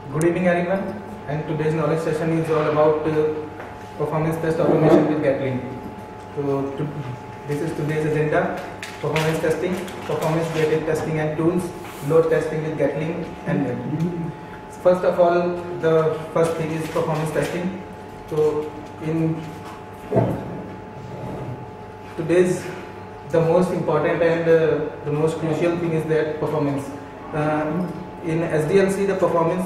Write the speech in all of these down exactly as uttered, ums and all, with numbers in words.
Good evening everyone, and today's knowledge session is all about uh, performance test automation with Gatling. So to, this is today's agenda: performance testing, performance related testing and tools, load testing with Gatling and Web. First of all, the first thing is performance testing. So in today's the most important and uh, the most crucial thing is that performance. Uh, in S D L C, the performance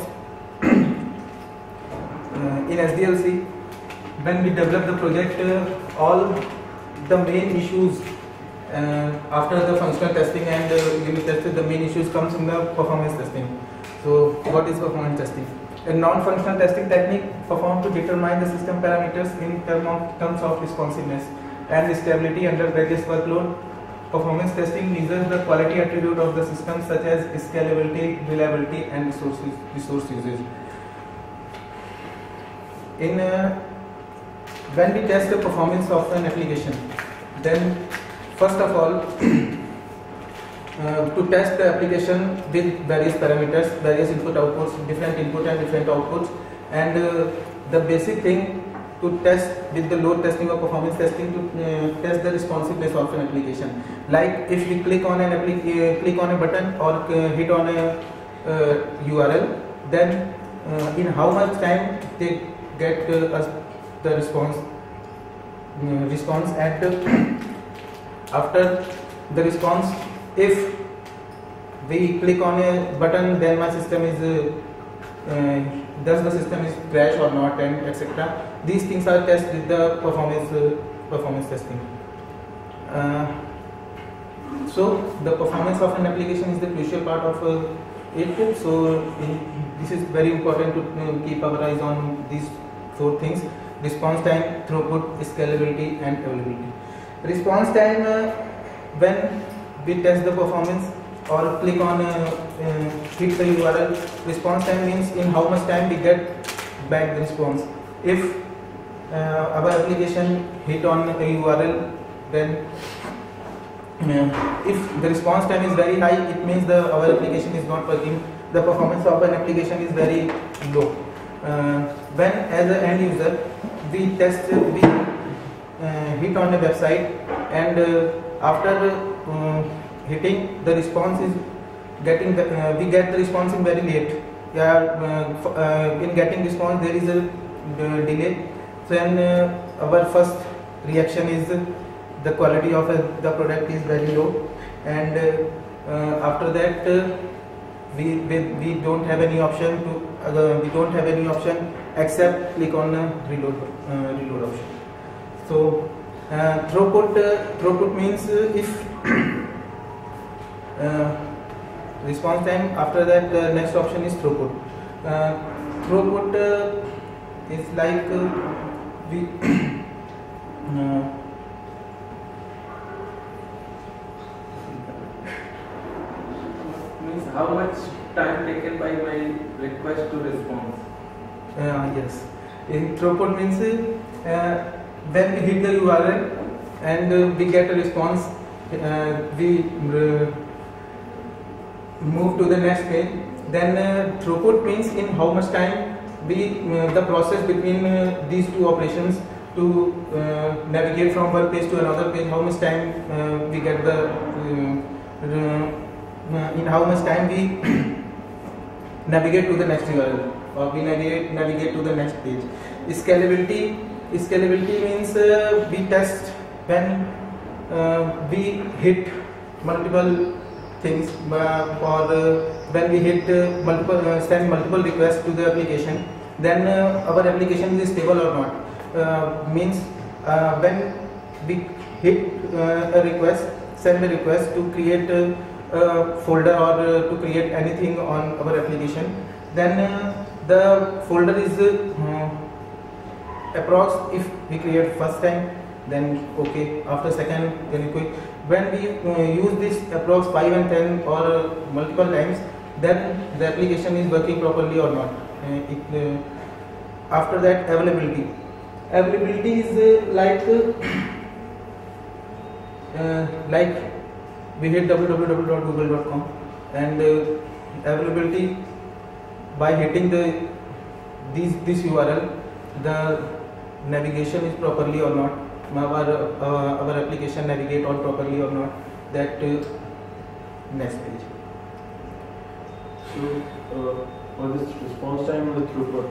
Uh, in S D L C, when we develop the project, uh, all the main issues uh, after the functional testing and uh, unit testing, the main issues comes in the performance testing. So, what is performance testing? A non-functional testing technique performed to determine the system parameters in term of, terms of responsiveness and stability under various workload. Performance testing measures the quality attribute of the system such as scalability, reliability, and resource, resource usage. In uh, when we test the performance of an application, then first of all uh, to test the application with various parameters, various input outputs, different input and different outputs, and uh, the basic thing to test with the load testing or performance testing to uh, test the responsiveness of an application. Like if we click on an uh, click on a button or uh, hit on a uh, U R L, then uh, in how much time they get uh, us the response uh, response and uh, after the response, if we click on a button, then my system is uh, uh, does the system is crash or not, and etc. These things are tested with the performance uh, performance testing. Uh, so the performance of an application is the crucial part of uh, it. So in, this is very important to uh, keep our eyes on these four things: response time, throughput, scalability, and availability. Response time, uh, when we test the performance or click on uh, uh, hit the U R L, response time means in how much time we get back the response. If uh, our application hit on a U R L, then uh, if the response time is very high, it means the our application is not working. The performance of an application is very low. Uh, when as an end user we test, uh, we uh, hit on a website, and uh, after uh, hitting, the response is getting the, uh, we get the response in very late. Yeah, uh, uh, in getting response there is a uh, delay. Then uh, our first reaction is uh, the quality of uh, the product is very low, and uh, uh, after that uh, we, we we don't have any option to uh, we don't have any option except click on uh, reload uh, reload option. So uh, throughput uh, throughput means uh, if uh, response time, after that the uh, next option is throughput. Uh, throughput uh, is like uh, we uh, means how much time taken by my request to response. Uh, yes, in throughput means uh, when we hit the U R L and uh, we get a response, uh, we uh, move to the next page. Then uh, throughput means in how much time we uh, the process between uh, these two operations to uh, navigate from one page to another page. How much time uh, we get the uh, uh, in how much time we navigate to the next U R L, or we navigate navigate to the next page. Scalability scalability means uh, we test when uh, we hit multiple things, uh, or uh, when we hit uh, multiple uh, send multiple requests to the application, then uh, our application is stable or not. Uh, means uh, when we hit uh, a request, send a request to create uh, a folder or uh, to create anything on our application, then uh, the folder is uh, approx. If we create first time, then okay, after second, then quick. When we uh, use this approx five and ten or uh, multiple times, then the application is working properly or not. Uh, it, uh, after that, availability availability is uh, like uh, uh, like we hit w w w dot google dot com, and uh, availability by hitting the these this U R L, the navigation is properly or not, our uh, our application navigate all properly or not. That uh, next page. So uh, on this response time and the throughput,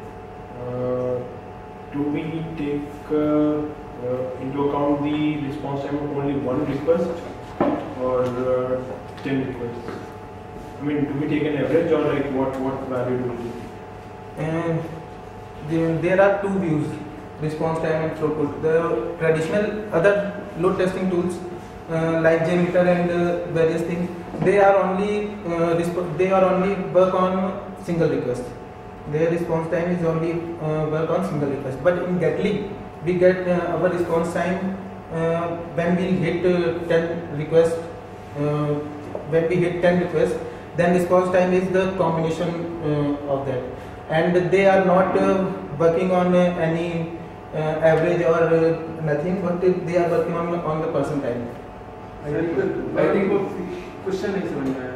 uh, do we take uh, uh, into account the response time of only one request or uh, ten requests? I mean, do we take an average or like what what value do we take? And there, there are two views: response time and throughput. The traditional other load testing tools uh, like JMeter and uh, various things, they are only uh, they are only work on single request. Their response time is only uh, work on single request. But in Gatling, we get uh, our response time uh, when we hit uh, ten requests. Uh, when we hit ten requests, then response time is the combination uh, of that. And they are not uh, working on uh, any uh, average or uh, nothing, but they are working on on the percentile. I think I think वो question नहीं समझ में आया.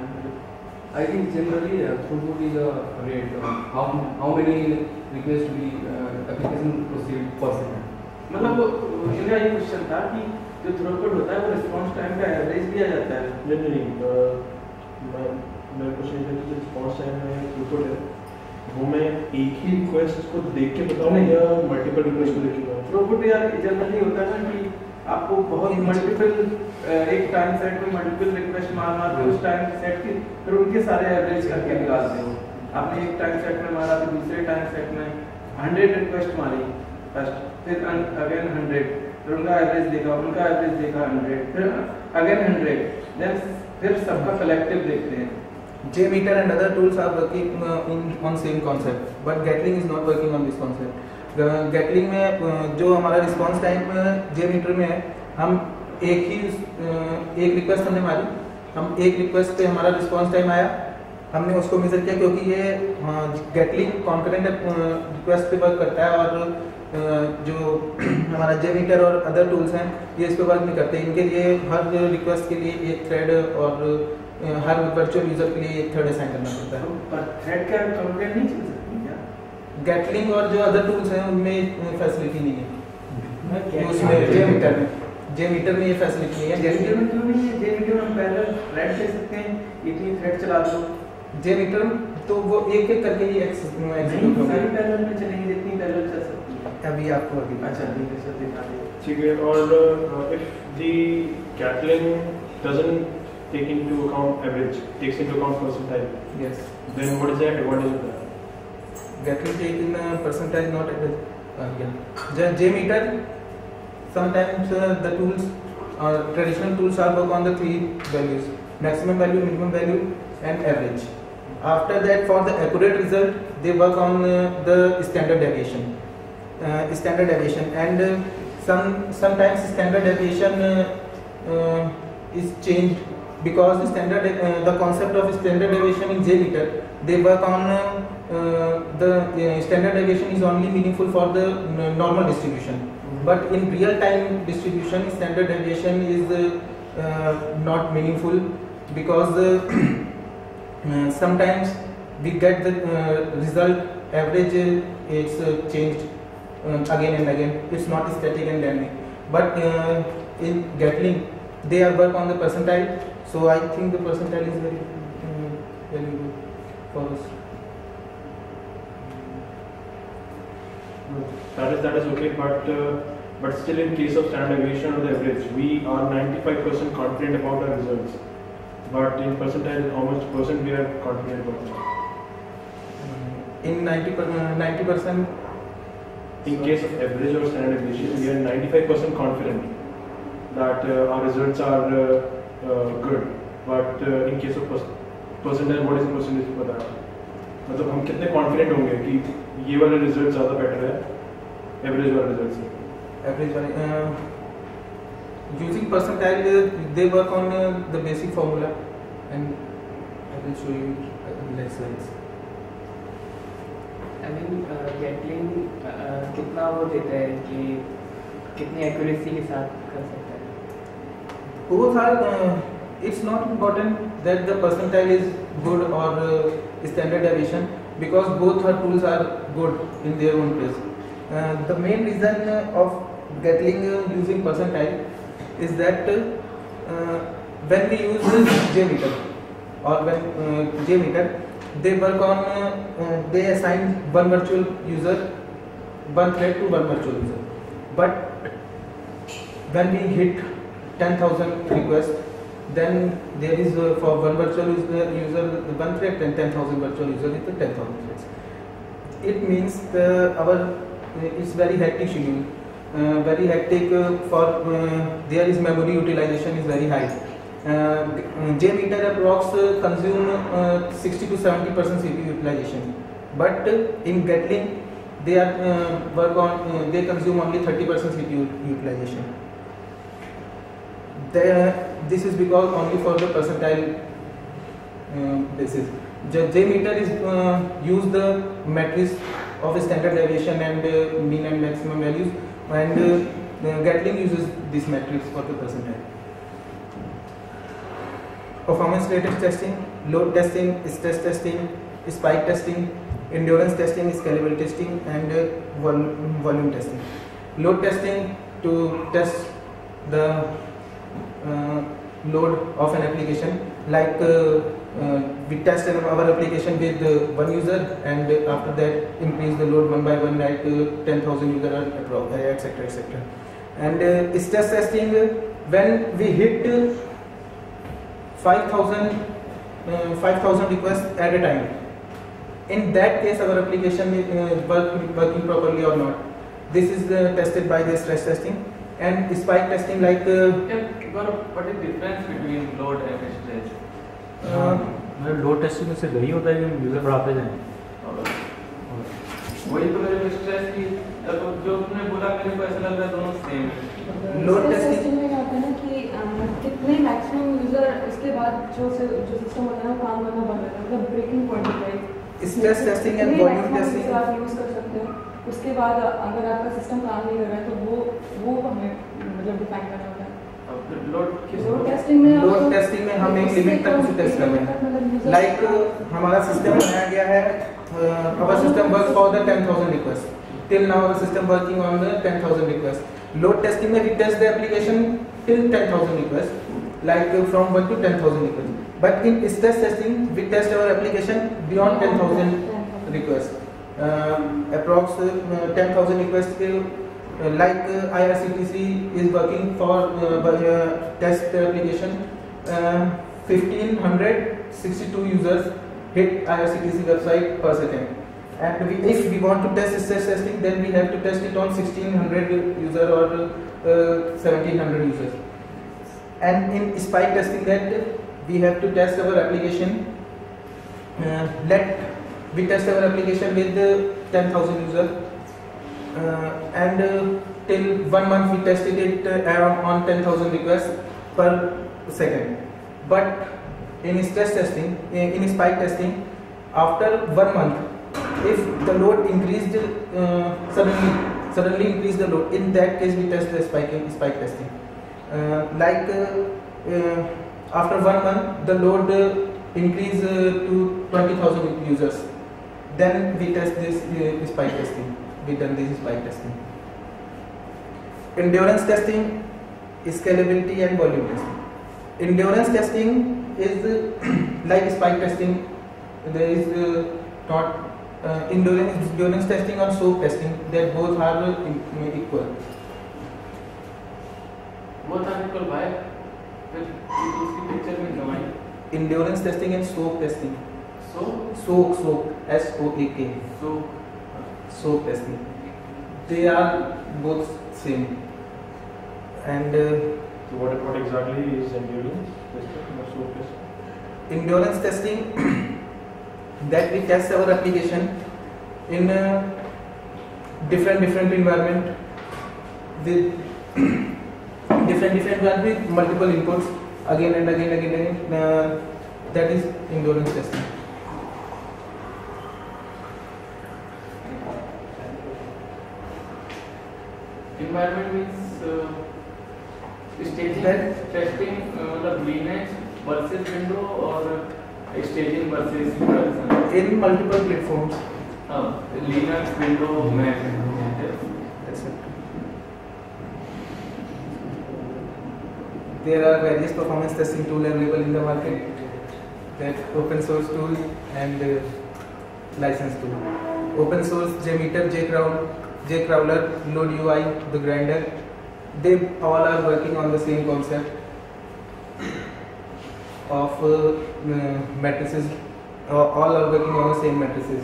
I think generally uh, throughput is a rate. Uh, how how many requests we uh, application proceed per second. मतलब वो इनका ये question था कि जो थ्रूपुट होता है वो रिस्पांस टाइम का एवरेज दिया जाता है. नहीं नहीं uh, मैं मेरे क्वेश्चन ये है कि रिस्पांस टाइम में थ्रूपुट है, वो मैं एक ही रिक्वेस्ट को देख के बताऊं या मल्टीपल रिक्वेस्ट को देख के बताऊं? थ्रूपुट यार जनरली होता है ना कि आपको बहुत मल्टीपल एक टाइम सेट में मल्टीपल रिक्वेस्ट मार मार के उस टाइम सेट की फिर उनके सारे एवरेज करके निकालते हो. आपने एक टाइम सेट में मारा तो दूसरे टाइम सेट में हंड्रेड रिक्वेस्ट मारी फर्स्ट, फिर अगेन हंड्रेड, फिर उनका एवरेज देखा, उनका एवरेज देखा हंड्रेड, फिर अगेन हंड्रेड, देन फिर सबका कलेक्टिव देखते हैं. JMeter and other tools are working uh, in on same concept, but Gatling is not working on this concept. Uh, Gatling में uh, जो हमारा response time uh, JMeter में है, हम एक ही uh, एक रिक्वेस्ट हमने मारी, हम एक रिक्वेस्ट पे हमारा रिस्पॉन्स टाइम आया, हमने उसको मेजर किया क्योंकि ये Gatling कॉन्करेंट रिक्वेस्ट पे वर्क करता है और uh, जो हमारा JMeter और अदर टूल्स हैं ये इस पे वर्क नहीं करते. इनके लिए हर रिक्वेस्ट के लिए एक थ्रेड और हर वर्चुअल यूजर के लिए एक थ्रेड असाइन करना पड़ता है. पर थ्रेड का कंप्लेंट नहीं चल सकती क्या? Gatling और जो अदर टूल्स हैं उनमें फैसिलिटी नहीं है. उसमें JMeter में JMeter में ये फैसिलिटी नहीं है. JMeter में क्यों नहीं है? JMeter में हम पैरेलल थ्रेड दे सकते हैं, इतनी थ्रेड चला दो. JMeter तो वो एक एक करके ही एग्जीक्यूट होगा. सारी पैरेलल में चलेंगे जितनी पैरेलल चल सकती है. अभी आपको अभी अच्छा ठीक है सर, दिखा दे. ठीक है. और if the Gatling doesn't take into account average, takes into account percentile, yes, then what is the advantage of that? Gatling take in uh, percentile, not average. Uh, yeah. JMeter, sometimes uh, the tools, uh, traditional tools are work on the three values: maximum value, minimum value, and average. After that, for the accurate result, they work on uh, the standard deviation. Uh, standard deviation, and uh, some sometimes standard deviation uh, uh, is changed. Because the standard, uh, the concept of standard deviation in JMeter, they work on uh, uh, the uh, standard deviation is only meaningful for the uh, normal distribution. Mm-hmm. But in real time distribution, standard deviation is uh, uh, not meaningful because uh, uh, sometimes we get the uh, result average uh, it's uh, changed uh, again and again. It's not static and dynamic. But uh, in Gatling, they are work on the percentile. So I think the percentile is very, uh, very good for us. That is that is okay, but uh, but still in case of standard deviation or the average, we are ninety-five percent confident about our results. But in percentile, how much percent we are confident about that? In ninety percent, ninety percent. In case of average or standard deviation, we are ninety-five percent confident that uh, our results are. Uh, Uh, good, but uh, in case of percentile, what is the percentage for that? मतलब हम कितने confident होंगे कि ये वाले result ज़्यादा better है average वाले result से? Average वाले uh, using percentile, they work on uh, the basic formula, and I will show you in next slides. I mean Gatling uh, कितना वो देता है कि कितनी accuracy के साथ कर सकता है? Both are, uh, it's not important that the percentile is good or uh, standard deviation, because both our tools are good in their own place. Uh, the main reason of Gatling uh, using percentile is that uh, when we use J-meter or when uh, J-meter, they work on, uh, uh, they assign one virtual user, one thread to one virtual user. But when we hit ten thousand requests, then there is uh, for one virtual user, user one thread, and ten thousand virtual user with ten thousand threads. It means the, our uh, it's very hectic schedule, uh, very hectic uh, for uh, there is memory utilization is very high. Uh, J-meter approx uh, consume uh, sixty to seventy percent C P U utilization, but uh, in Gatling they are uh, work on uh, they consume only thirty percent C P U utilization. The, this is because only for the percentile uh, basis. J-meter is uh, use the matrix of standard deviation and uh, mean and maximum values, and uh, Gatling uses this matrix for the percentile. Performance related testing, load testing, stress testing, spike testing, endurance testing, scalability testing, and uh, vol volume testing. Load testing to test the uh, load of an application, like uh, uh, we test our application with uh, one user, and uh, after that increase the load one by one, like uh, ten thousand user, etc, et cetera. And uh, stress testing, uh, when we hit uh, five thousand uh, five thousand requests at a time. In that case, our application is uh, work, working properly or not. This is uh, tested by the stress testing. And spike testing, like uh, what is the difference between load and stress? uh, load testing में से वही होता है कि user बढ़ाते जाएं। वही तो मेरे स्ट्रेस की जो तुमने बोला, मेरे को ऐसा लग रहा है दोनों सेम। लोड टेस्टिंग में क्या होता है ना कि कितने मैक्सिमम यूजर इसके बाद जो जो सिस्टम होता है वो काम करना बंद करता है, मतलब ब्रेकिंग पॉइंट होता है। Stress testing and volume testing आप यूज कर सकते हैं। उसके बाद अगर आपका सिस्टम काम नहीं कर रहा है तो वो वो हमें मतलब डिफाइन करना होता है। लोड टेस्टिंग में लोड टेस्टिंग में हम एक लिमिट तक उसे टेस्ट कर रहे हैं। लाइक हमारा सिस्टम बनाया गया है, our system works for the ten thousand requests. Till now our system working on the ten thousand requests. Load testing में we test the application till ten thousand requests, like uh, from one to ten thousand requests. But in stress testing we test our application beyond ten thousand requests. Uh, approx uh, ten thousand requests के uh, like uh, I R C T C is working for uh, uh, test application. Uh, fifteen sixty-two users hit I R C T C website per second, and we, if we want to test stress testing, then we have to test it on sixteen hundred user or uh, seventeen hundred users. And in spike testing, that we have to test our application. Uh, let we test our application with uh, ten thousand users, uh, and uh, till one month we tested it uh, around on ten thousand requests per second. But in stress testing, in spike testing, after one month, if the load increased uh, suddenly, suddenly increase the load, in that case we test the spike spike testing. Uh, like uh, uh, after one month, the load uh, increase uh, to twenty thousand users, then we test this uh, spike testing. We done this spike testing. Endurance testing, scalability and volume testing. Endurance testing is uh, like spike testing. There is uh, not uh, endurance endurance testing or soak testing. That both are uh, equal. Both are equal by उसकी picture में दवाई Endurance testing and soak testing. So Soak soak S O A K. so Soak testing. They are both same. And uh, So what, what exactly is endurance testing or soak testing? endurance testing, that we test our application in a different different environment with different different environment with multiple inputs again and again again again. Uh, that is endurance testing. environment means uh, staging Then- testing, uh, मतलब lineage versus window और staging versus production. in multiple platforms. हाँ, Linux, Windows, Mac, That's it. There are various performance testing tools available in the market. That open source tool and uh, license tool. Open source JMeter, JCrowd, JCrowler, LoadUI, the Grinder. They all are working on the same concept of uh, uh, matrices. Uh, all are working on the same matrices.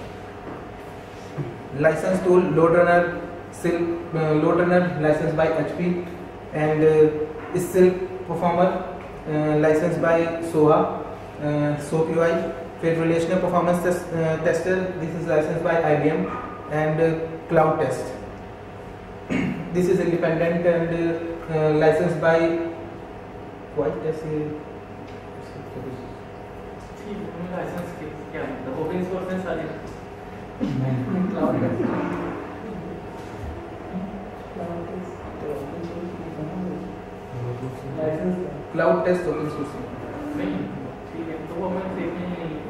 License tool, LoadRunner, Silk, uh, LoadRunner licensed by H P, and uh, Silk Performer uh, licensed by Soha, uh, SoapUI. Field Relational Performance test, uh, Tester, this is licensed by I B M, and uh, Cloud Test. This is independent and uh, uh, licensed by what test? License क्या मतलब open source है सारे Cloud Test open source. नहीं ठीक है तो वो हमें देखने ही नहीं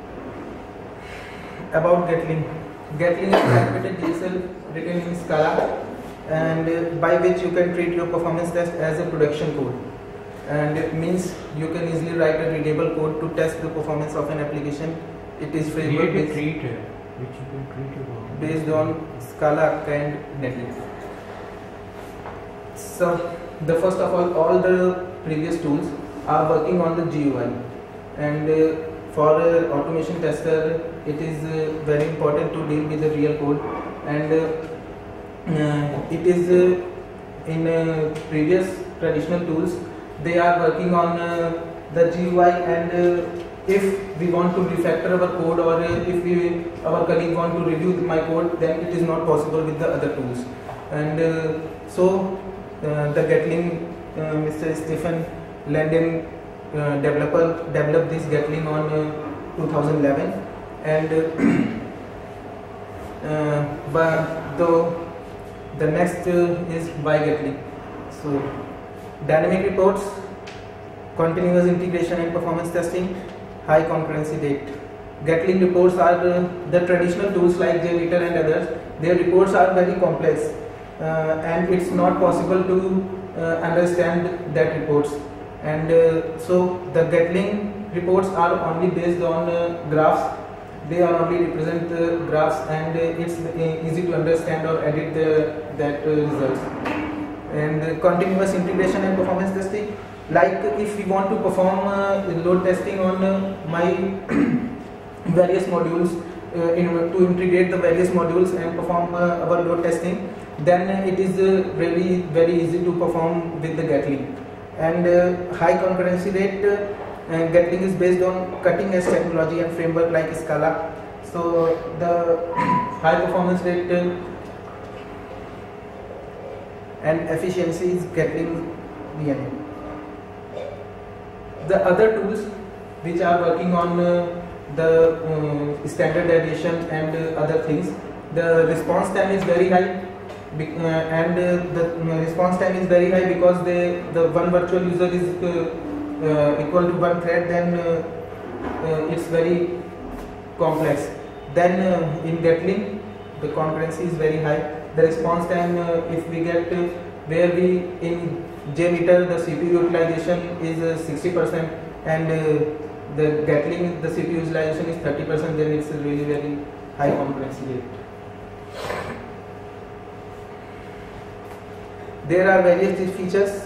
About Gatling. Gatling is a patented D S L written in Scala, and uh, by which you can treat your performance test as a production code. And it means you can easily write a readable code to test the performance of an application. It is framework Create a based, treat है, which you can treat your based on Scala and Netlib. So, the first of all, all the previous tools are working on the G U I, and uh, for uh, automation tester, it is uh, very important to deal with the real code, and uh, uh, it is uh, in uh, previous traditional tools they are working on uh, the G U I, and uh, if we want to refactor our code, or uh, if we, our colleague want to review my code, then it is not possible with the other tools. And uh, so uh, the Gatling, uh, Mister Stephen Landon, uh, developer, developed this Gatling on uh, two thousand eleven, and uh, uh, but though the next uh, is by Gatling. So dynamic reports, continuous integration and performance testing, high concurrency rate. Gatling reports are uh, the traditional tools like JMeter and others. Their reports are very complex, uh, and it's not possible to uh, understand that reports. And uh, so the Gatling reports are only based on uh, graphs. They are only represent uh, graphs, and uh, it's uh, easy to understand or edit the, that uh, results. And uh, continuous integration and performance testing, like if we want to perform uh, load testing on uh, my various modules, uh, in, to integrate the various modules and perform uh, our load testing, then uh, it is uh, really very easy to perform with the Gatling. And uh, high concurrency rate, uh, uh, Gatling is based on cutting edge technology and framework like Scala. So the high performance rate uh, and efficiency is Gatling D N A. The other tools which are working on uh, the uh, standard deviation and uh, other things, the response time is very high, be, uh, and uh, the uh, response time is very high because they, the one virtual user is uh, uh, equal to one thread, then uh, uh, it's very complex. Then uh, in Gatling, the concurrency is very high. The response time, uh, if we get uh, where we in JMeter the C P U utilization is uh, sixty percent, and uh, the Gatling the C P U utilization is thirty percent, then it's a really very high concurrency rate. There are various features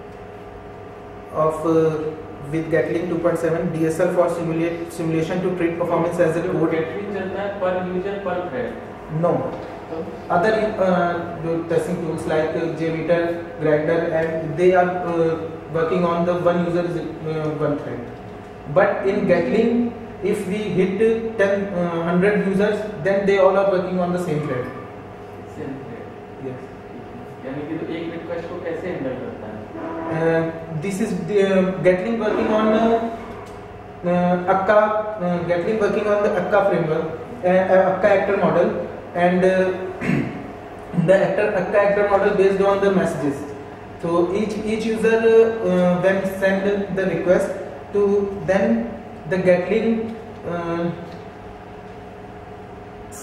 of uh, with Gatling two point seven, D S L for simulate simulation to treat performance as a code. Gatling चलता है per user per thread. No. Other uh, testing tools like uh, JMeter, Grinder, and they are uh, working on the one user is uh, one thread. But in Gatling, if we hit ten, uh, one hundred users, then they all are working on the same thread. Same thread. Yes. यानी कि तो एक request को कैसे handle करता है? Uh, this is the uh, Gatling working on uh, uh, Akka, uh, Gatling working on the Akka framework, uh, uh, Akka actor model. And uh, the actor Akka actor model based on the messages. So each each user uh, when send the request to, then the Gatling uh,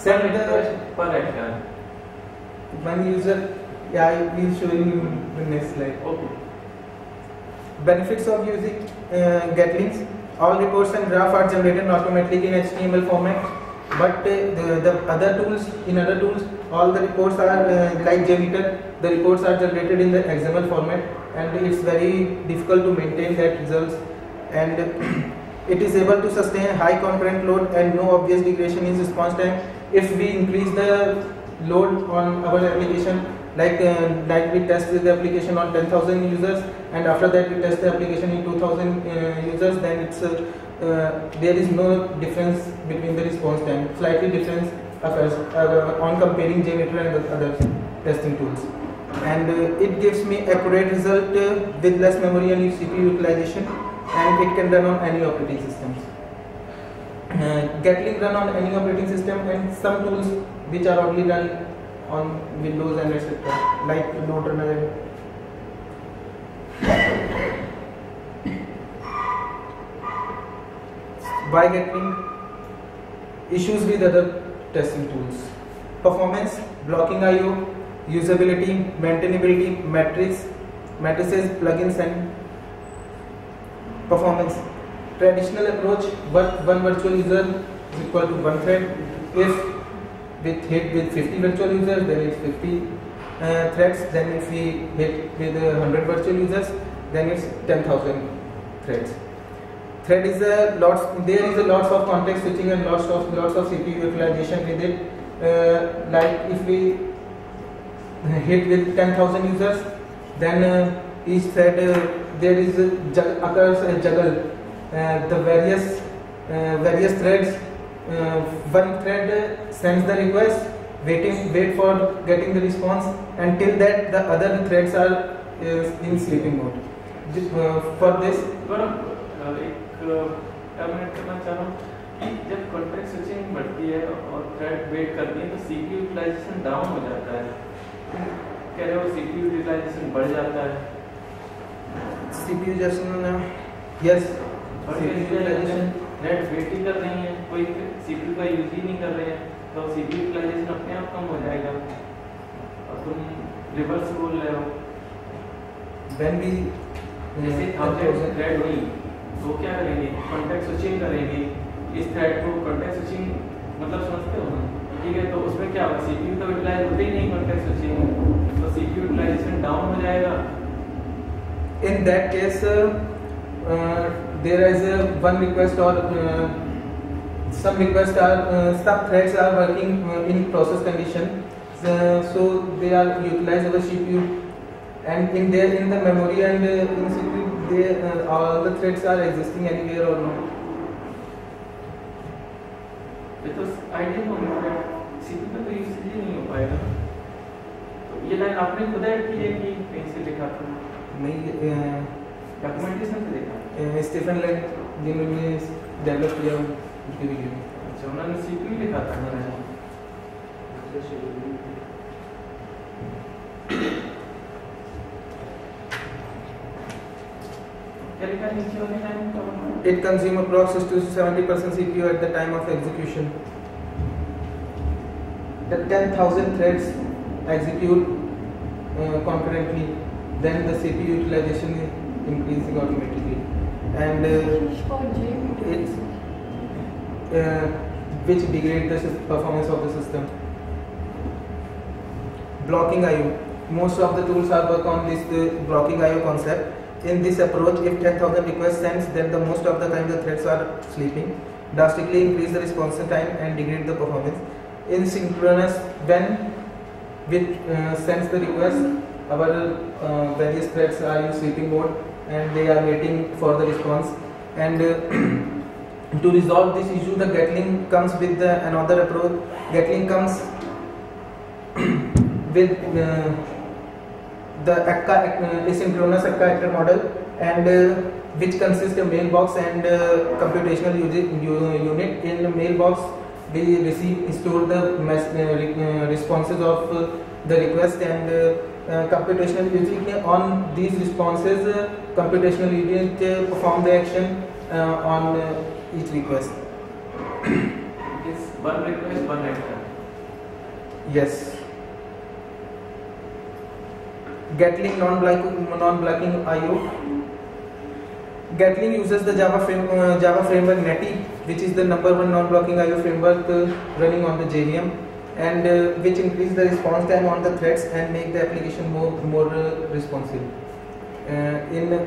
send the per hectare. one user. Yeah, I will show you in the next slide. Okay. Benefits of using uh, Gatlinks. All reports and graph are generated automatically in H T M L format. But uh, the, the other tools, in other tools, all the reports are uh, like JMeter. The reports are generated in the X M L format, and it's very difficult to maintain that results. And it is able to sustain high concurrent load and no obvious degradation in response time. If we increase the load on our application, like uh, like we test the application on ten thousand users, and after that we test the application in two thousand uh, users, then it's uh, uh, there is no difference between the response time. Slightly difference occurs uh, on comparing JMeter and the other testing tools. And uh, it gives me accurate result uh, with less memory and C P U utilization, and it can run on any operating systems. Uh, Gatling run on any operating system, and some tools which are only run on Windows and et cetera, like LoadRunner. Why Gatling? Issues with other testing tools. Performance, blocking I O, usability, maintainability, metrics, matrices, plugins, and performance. Traditional approach, but one virtual user is equal to one thread. If with hit with fifty virtual users, then it's fifty uh, threads. Then if we hit with uh, one hundred virtual users, then it's ten thousand threads. Thread is a lots. There is a lots of context switching and lots of lots of C P U utilization with it. Uh, like if we hit with ten thousand users, then uh, each thread uh, there is a jug occurs a juggle uh, the various uh, various threads. Uh, one thread uh, sends the request, waiting wait for getting the response. Until that, the other threads are uh, in sleeping mode. This, uh, for this, गौरव एक comment करना चाह रहा हूँ कि जब context switching बढ़ती है और थ्रेड वेट करती है तो सीपीयू यूटिलाइजेशन डाउन हो जाता है, कह रहे हो सीपीयू यूटिलाइजेशन बढ़ जाता है। CPU utilization yes, utilization thread wait ही कर रही है, कोई सीपीयू का यूज ही नहीं कर रहे हैं, तो सीपीयू यूटिलाइजेशन अपने आप कम हो जाएगा। और तुम रिवर्स बोल रहे हो, व्हेन वी जैसे थाउजेंड थ्रेड हुई तो क्या करेंगे, कॉन्टेक्स्ट स्विचिंग करेंगे। इस थ्रेड को कॉन्टेक्स्ट स्विचिंग मतलब समझते हो ना, ठीक है? तो उसमें क्या होगा, सीपीयू तो यूटिलाइज होते ही नहीं कॉन्टेक्स्ट स्विचिंग, तो सीपीयू यूटिलाइजेशन डाउन हो जाएगा। In that case, uh, uh, there is uh, one request or uh, some requests are uh, some threads are working uh, in process condition, uh, so they are utilized over C P U, and in there in the memory and uh, in C P U, they uh, all the threads are existing anywhere or not. तो idea होगा CPU का तो use ही नहीं हो पाएगा। तो ये line आपने खुद ऐड की है कि कहीं से लिखा था? नहीं, डॉक्यूमेंटेशन से देखा। स्टीफन लैंग जिन्होंने डेवलप किया उनके वीडियो में। अच्छा, उन्होंने सीपीयू लिखा था ना? क्या लिखा नीचे वाले लाइन का? It consumes approximately sixty to seventy percent C P U at the time of execution. The ten thousand threads execute uh, concurrently, then the C P U utilization is increasing automatically, and uh, it uh, which degrades the performance of the system. Blocking I O. Most of the tools are work on this uh, blocking I O concept. In this approach, if ten thousand requests sends, then the most of the time the threads are sleeping, drastically increase the response time and degrade the performance. In synchronous, when which uh, sends the request, our uh, various threads are in sleeping mode and they are waiting for the response. And uh, to resolve this issue, the Gatling comes with the, another approach. Gatling comes with uh, the A C K, uh, asynchronous A C K actor model, and uh, which consists of mailbox and uh, computational unit. In the mailbox, we receive store the mass, uh, responses of uh, the request, and uh, uh, computational unit on these responses, uh, computational unit uh, perform the action uh, on uh, each request. इस one request, one return. Yes. Gatling non-blocking non-blocking I O. Gatling uses the Java frame uh, Java framework Netty, which is the number one non-blocking I O framework uh, running on the J V M, and uh, which increase the response time on the threads and make the application more more uh, responsive. Uh, in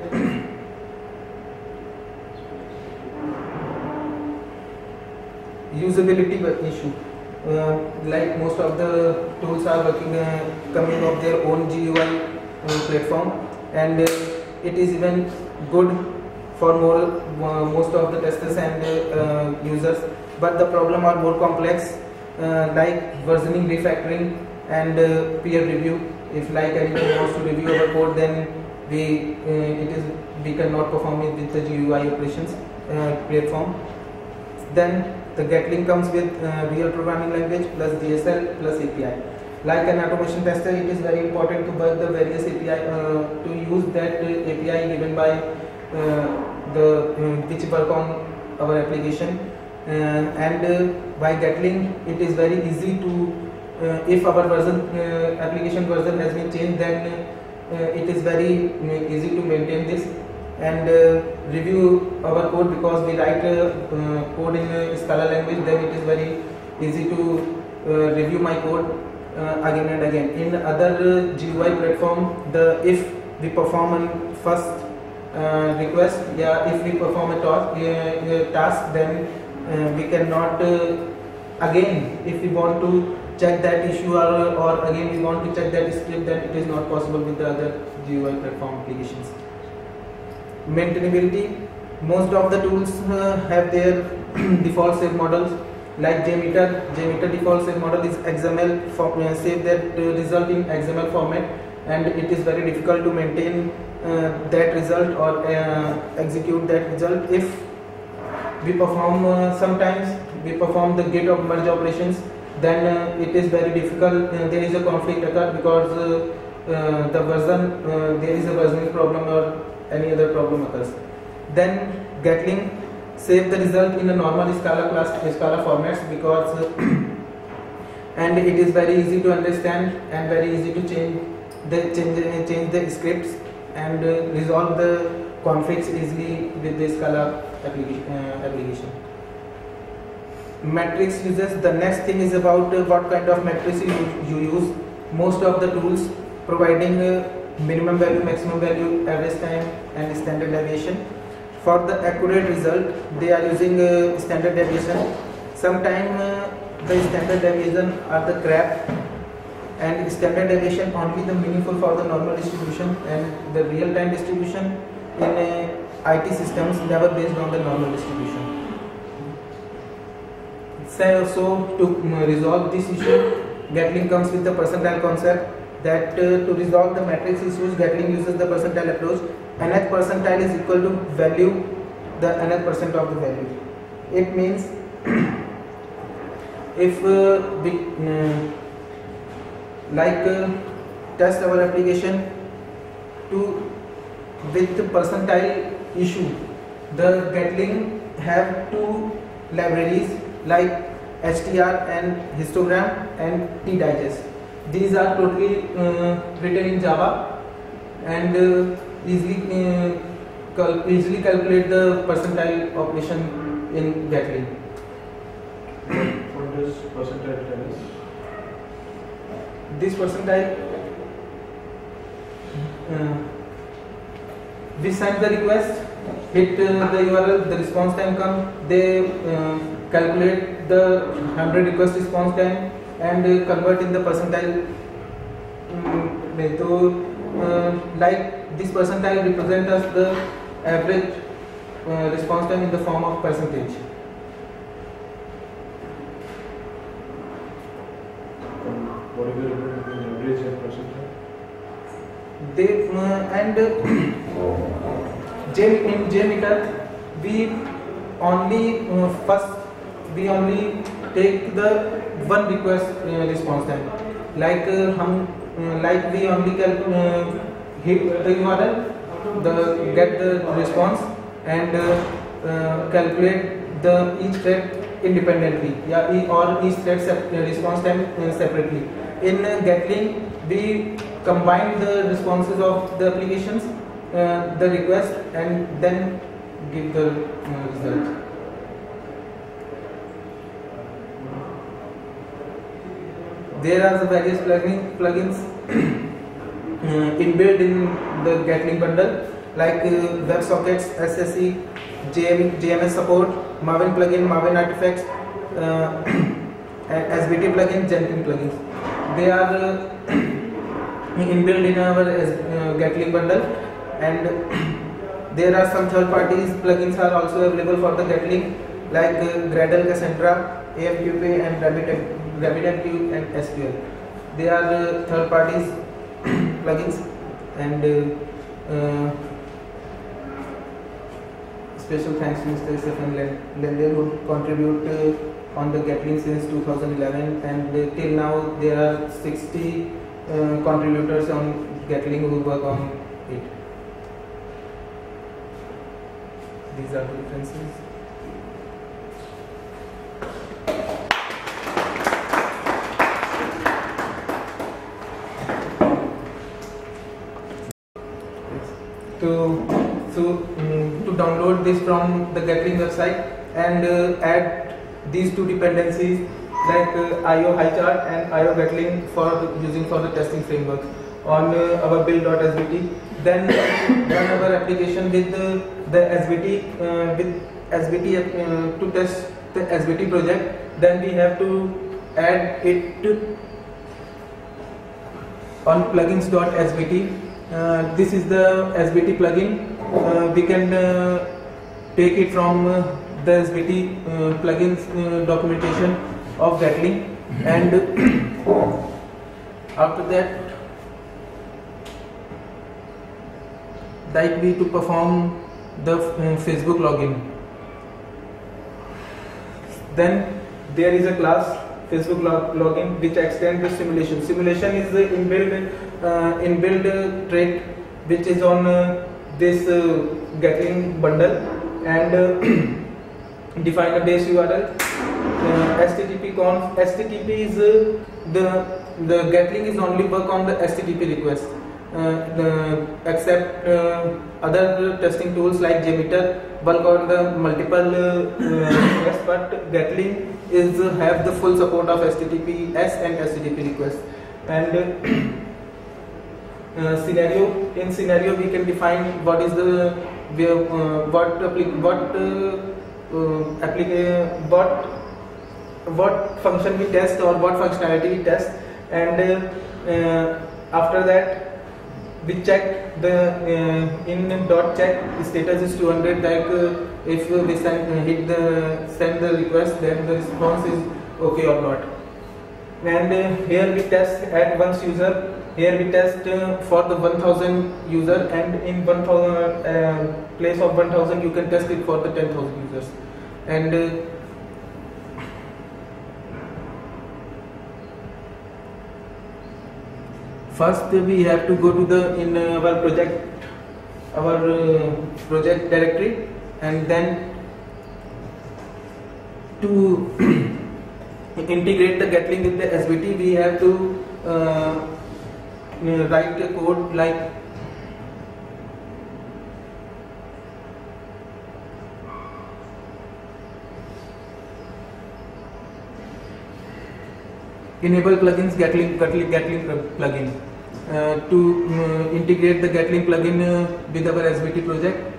usability issue, uh, like most of the tools are working uh, coming of their own G U I uh, platform, and uh, it is even good for more uh, most of the testers and uh, users, but the problem are more complex, uh, like versioning, refactoring, and uh, peer review. If like anyone wants to review our code, then we uh, it is we cannot perform it with the G U I operations uh, platform. Then the Gatling comes with uh, real programming language plus D S L plus A P I. Like an automation tester, it is very important to work the various A P I uh, to use that uh, A P I given by uh, the uh, which work on our application. Uh, and uh, by Gatling, it is very easy to uh, if our version uh, application version has been changed, then uh, it is very uh, easy to maintain this and uh, review our code, because we write uh, uh, code in uh, Scala language. Then it is very easy to uh, review my code uh, again and again. In other uh, G U I platform, the if we perform a first uh, request, yeah, if we perform a task, uh, uh, task then uh, we cannot uh, again if we want to check that issue, or, or again we want to check that script, then it is not possible with the other G U I platform applications. Maintainability, most of the tools uh, have their default save models, like JMeter. JMeter default save model is X M L for uh, save that uh, result in X M L format, and it is very difficult to maintain uh, that result or uh, execute that result. If we perform uh, sometimes we perform the git or merge operations, then uh, it is very difficult. Uh, there is a conflict occur because uh, uh, the version uh, there is a versioning problem or any other problem occurs. Then Gatling save the result in a normal Scala class Scala formats, because uh, and it is very easy to understand and very easy to change the change change the scripts and uh, resolve the conflicts easily with the Scala application. Uh, application. Matrix uses, the next thing is about uh, what kind of matrix you, you use. Most of the tools providing uh, minimum value, maximum value, average time, and standard deviation. For the accurate result, they are using uh, standard deviation. Sometimes uh, the standard deviation are the crap, and standard deviation only the meaningful for the normal distribution, and the real-time distribution in uh, I T systems never based on the normal distribution. So, so to um, resolve this issue, Gatling comes with the percentile concept, that uh, to resolve the matrix issues, Gatling uses the percentile approach. Nth percentile is equal to value, the nth percent of the value. It means if uh, we uh, like uh, test our application to with the percentile issue, the Gatling have two libraries like H T R and histogram and T-digest. These are totally uh, written in Java and uh, easily uh, cal easily calculate the percentile operation in Gatling. What does percentile tell us? This percentile, uh, we send the request, hit uh, the U R L, the response time come, they uh, calculate the one hundred request response time and uh, convert in the percentile. Um, so, uh, like this percentile represent us the average uh, response time in the form of percentage. What is the difference between average and percentile? They uh, and uh, J, in JMeter we only uh, first we only take the one request uh, response time. Like uh, hum, uh, like we only can uh, hit the U R L, the get the response and uh, uh, calculate the each thread independently, yeah, e- or each thread sep- response time uh, separately. In uh, Gatling, we combine the responses of the applications, uh, the request, and then give the uh, result. There are the various plugin, plugins uh, inbuilt in the Gatling bundle, like uh, WebSockets, S S E, J M, J M S support, Maven plugin, Maven artifacts, uh, and S B T plugin, Jenkins plugins. They are uh, inbuilt in our uh, Gatling bundle, and there are some third parties plugins are also available for the Gatling, like uh, Gradle, Cassandra, A M Q P, and Rabbit. RabbitMQ and S Q L. They are uh, third parties plugins, and uh, uh, special thanks to Mister Stefan Lender who contribute uh, on the Gatling since two thousand eleven, and uh, till now there are sixty uh, contributors on Gatling who work on it. These are the differences. To so um, to download this from the Gatling website and uh, add these two dependencies like uh, I O Highchart and I O Gatling for using for the testing framework on uh, our build.svt. Then run our application with uh, the S B T uh, with S B T uh, to test the S B T project. Then we have to add it to on plugins.svt. Uh, this is the S B T plugin. Uh, we can uh, take it from uh, the S B T uh, plugins uh, documentation of Gatling, and after that, like we to perform the uh, Facebook login. Then there is a class Facebook log login which extends the simulation. Simulation is the inbuilt uh, inbuilt uh, trait which is on uh, this uh, Gatling bundle, and uh, define a base U R L. Uh, H T T P conf. H T T P is uh, the the Gatling is only work on the H T T P request. Uh, the, except uh, other testing tools like JMeter work on the multiple uh, uh, requests, but Gatling is uh, have the full support of H T T P S and H T T P requests. And uh, uh, scenario in scenario we can define what is the uh, what what uh, uh, applica what what function we test or what functionality we test, and uh, uh, after that we check the uh, in dot check status is two hundred, like uh, if we send, uh, hit the send the request, then the response is okay or not. And uh, here we test at once user. Here we test uh, for the one thousand user, and in one thousand uh, place of one thousand you can test it for the ten thousand users. And uh, first we have to go to the in uh, our project our uh, project directory, and then to integrate the Gatling with the S B T we have to uh, write a code like enable plugins Gatling Gatling, Gatling plugin. Uh, to uh, integrate the Gatling plugin uh, with our S B T project,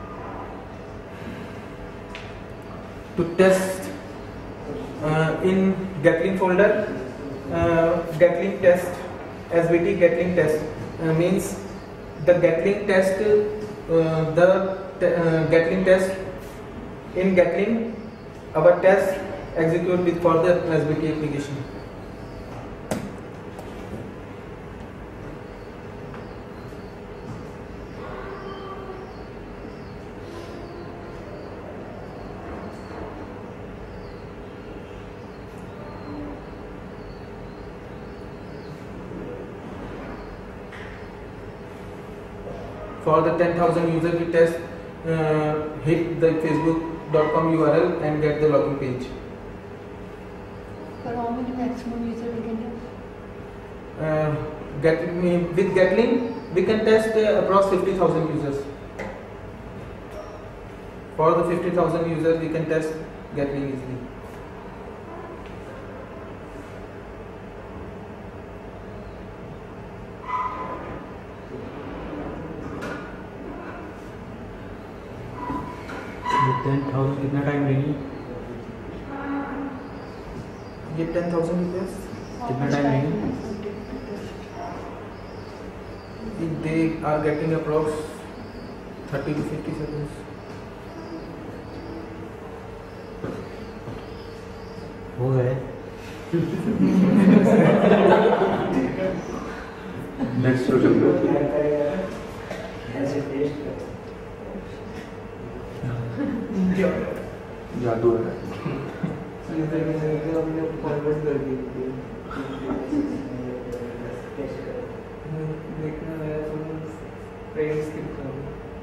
to test uh, in Gatling folder, uh, Gatling test S B T Gatling test uh, means the Gatling test uh, the uh, Gatling test in Gatling our test execute with for the S B T application. For the ten thousand user we test uh, hit the facebook dot com U R L and get the login page. For how many maximum user we can test? Uh, get, with Gatling, we can test uh, across fifty thousand users. For the fifty thousand users, we can test Gatling easily. Ten thousand कितना time लेगी? ये ten thousand rupees कितना time लेगी? they are getting approx thirty to fifty seconds. हो गए। Next social जादू है। देखना है तो फ्रेम स्किप करो।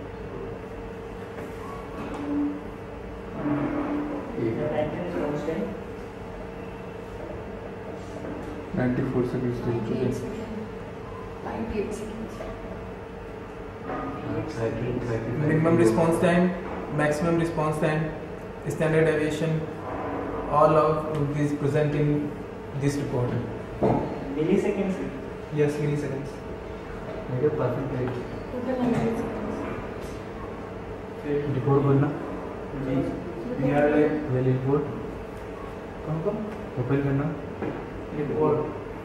ninety-four seconds to ninety-eight seconds. ninety-eight seconds. Minimum response time, maximum response time, standard deviation, all of these present in this report. Milliseconds. Yes, milliseconds. मेरे perfect है। Total ninety-eight seconds. रिपोर्ट बोलना। We are like well report. कौन कौन? Open करना। report.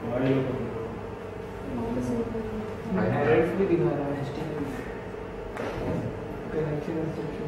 Errors भी दिखा रहा है एचटीएमएल कनेक्शन इंस्ट्रक्शन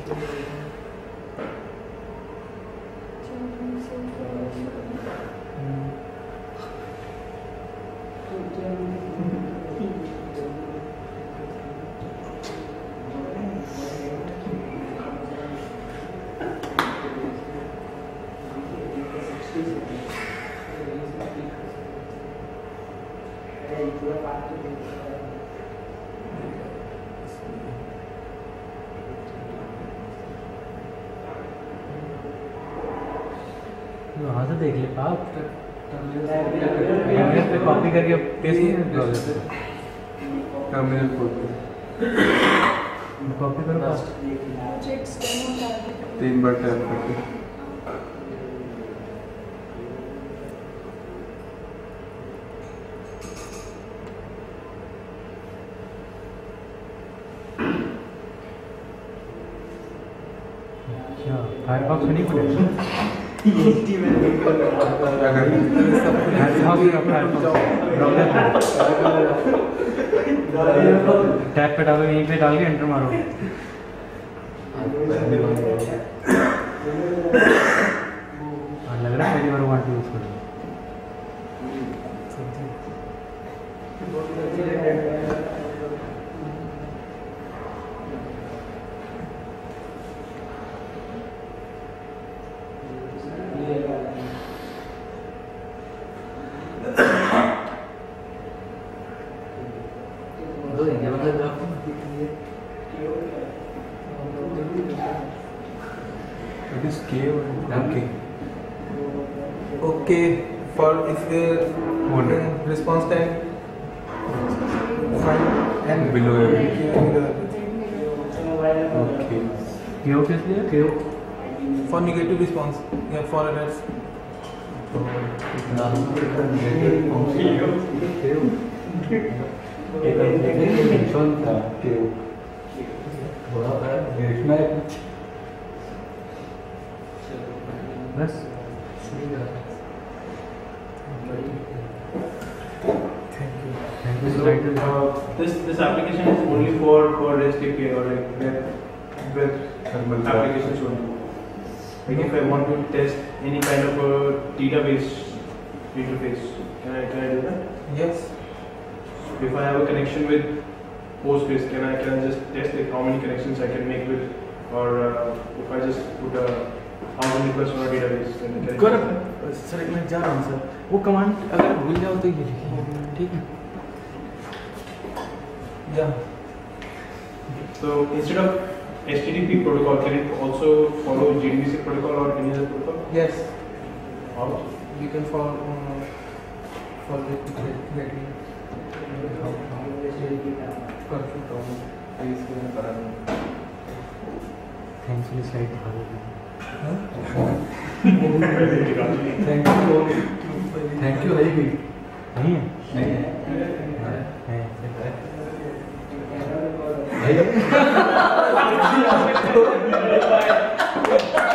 वहाँ से देख ले आप टर्मिनल पे कॉपी करके पेस्ट नहीं ब्राउज़र पे टर्मिनल खोल कॉपी करो Projects demo target. तीन बार टैप करके अच्छा फायरफॉक्स में नहीं पड़ेगा टैब पे डालो यहीं पे डाल के एंटर मारो हाँ लग रहा है पहली बार वन टू यूज करो It is K or okay. Okay, for if the One. uh, response time fine and Below average. yeah, below average. Okay. क्यों किस लिए क्यों For negative response, yeah, for errors. बस Thank you. So, uh, this this application is only for for REST A P I or like web web Thermal applications only. Like if I want to test any kind of a database interface, can I can I do that? Yes. If I have a connection with Postgres, can I can I just test like how many connections I can make with, or uh, if I just put a thousand requests on a database, then can I Gaurav sir एक minute जा रहा हूँ sir वो command अगर भूल जाओ तो ये लिखिए ठीक है या So instead of H T T P protocol, can it also follow J D B C protocol or any other protocol? Yes How? we can follow uh, follow it exactly how how curve problem is going to run. Thankfully slide Thank you. Thank you है भी नहीं है नहीं है है